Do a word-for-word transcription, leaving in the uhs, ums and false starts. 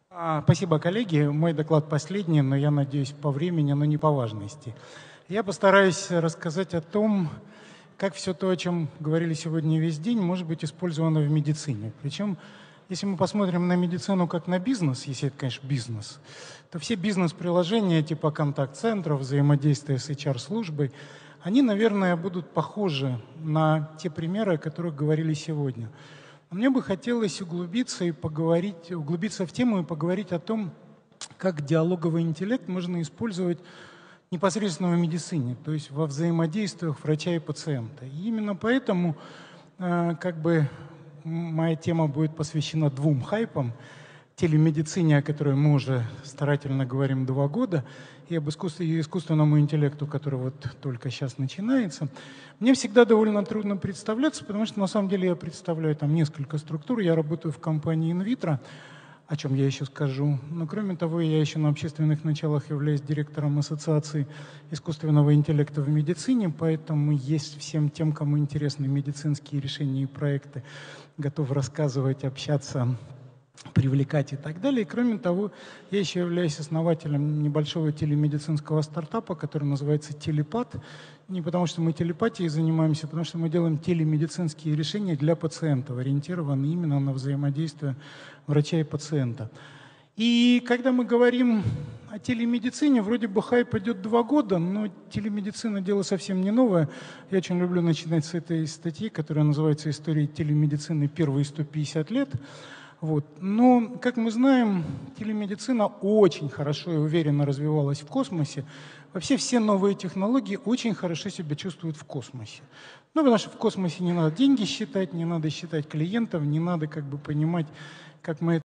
А, Спасибо, коллеги. Мой доклад последний, но я надеюсь по времени, но не по важности. Я постараюсь рассказать о том, как все то, о чем говорили сегодня весь день, может быть использовано в медицине. Причем, если мы посмотрим на медицину как на бизнес, если это, конечно, бизнес, то все бизнес-приложения типа контакт-центров, взаимодействия с эйч ар-службой, они, наверное, будут похожи на те примеры, о которых говорили сегодня. А мне бы хотелось углубиться и поговорить, углубиться в тему и поговорить о том, как диалоговый интеллект можно использовать непосредственно в медицине, то есть во взаимодействиях врача и пациента. И именно поэтому э, как бы моя тема будет посвящена двум хайпам: телемедицине, о которой мы уже старательно говорим два года, и об искусстве, и искусственному интеллекту, который вот только сейчас начинается. Мне всегда довольно трудно представляться, потому что на самом деле я представляю там несколько структур. Я работаю в компании инвитро, о чем я еще скажу. Но кроме того, я еще на общественных началах являюсь директором Ассоциации искусственного интеллекта в медицине, поэтому есть всем тем, кому интересны медицинские решения и проекты, готов рассказывать, общаться, привлекать и так далее. И кроме того, я еще являюсь основателем небольшого телемедицинского стартапа, который называется «Телепат». Не потому что мы телепатией занимаемся, а потому что мы делаем телемедицинские решения для пациентов, ориентированные именно на взаимодействие врача и пациента. И когда мы говорим о телемедицине, вроде бы хайп идет два года, но телемедицина — дело совсем не новое. Я очень люблю начинать с этой статьи, которая называется «История телемедицины. Первые сто пятьдесят лет». Вот. Но, как мы знаем, телемедицина очень хорошо и уверенно развивалась в космосе. Вообще все новые технологии очень хорошо себя чувствуют в космосе. Ну, потому что в космосе не надо деньги считать, не надо считать клиентов, не надо как бы понимать, как мы